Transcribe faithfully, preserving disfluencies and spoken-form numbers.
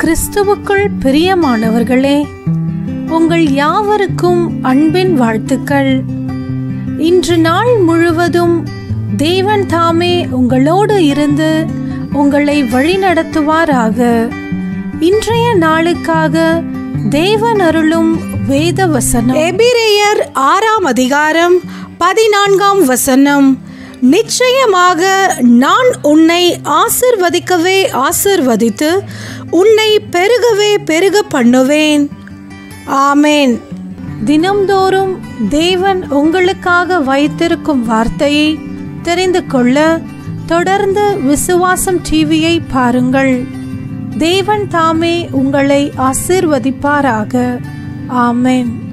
கிறிஸ்துவுக்குள் பிரியமானவர்களே, உங்கள் யாவருக்கும் அன்பின் வாழ்த்துக்கள். இன்று நாள் முழுவதும் தேவன் தாமே உங்களோடு இருந்து உங்களை வழிநடத்துவாராக. இன்றைய நாளுக்காக தேவன் அருளும் வேத வசனம் எபிரேயர் ஆறாம் அதிகாரம் பதினான்காம் வசனம். நிச்சயமாக நான் உன்னை ஆசிர்வதிக்கவே ஆசிர்வதித்து உன்னை பெருகவே பெருக பண்ணுவேன். ஆமேன். தினம்தோறும் தேவன் உங்களுக்காக வைத்திருக்கும் வார்த்தையை தெரிந்து கொள்ள தொடர்ந்து விசுவாசம் டிவியை பாருங்கள். தேவன் தாமே உங்களை ஆசீர்வதிப்பாராக. ஆமென்.